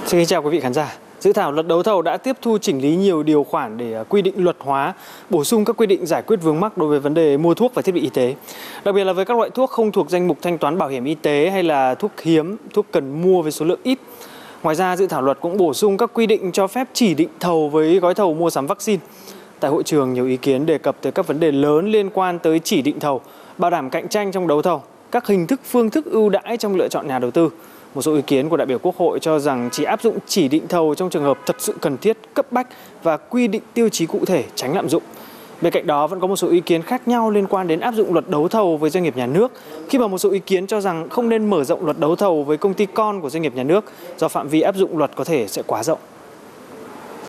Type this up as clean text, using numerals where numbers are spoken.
Xin chào quý vị khán giả. Dự thảo luật đấu thầu đã tiếp thu chỉnh lý nhiều điều khoản để quy định luật hóa, bổ sung các quy định giải quyết vướng mắc đối với vấn đề mua thuốc và thiết bị y tế. Đặc biệt là với các loại thuốc không thuộc danh mục thanh toán bảo hiểm y tế hay là thuốc hiếm, thuốc cần mua với số lượng ít. Ngoài ra, dự thảo luật cũng bổ sung các quy định cho phép chỉ định thầu với gói thầu mua sắm vaccine. Tại hội trường, nhiều ý kiến đề cập tới các vấn đề lớn liên quan tới chỉ định thầu, bảo đảm cạnh tranh trong đấu thầu, các hình thức phương thức ưu đãi trong lựa chọn nhà đầu tư. Một số ý kiến của đại biểu Quốc hội cho rằng chỉ áp dụng chỉ định thầu trong trường hợp thật sự cần thiết, cấp bách và quy định tiêu chí cụ thể, tránh lạm dụng. Bên cạnh đó vẫn có một số ý kiến khác nhau liên quan đến áp dụng luật đấu thầu với doanh nghiệp nhà nước, khi mà một số ý kiến cho rằng không nên mở rộng luật đấu thầu với công ty con của doanh nghiệp nhà nước do phạm vi áp dụng luật có thể sẽ quá rộng.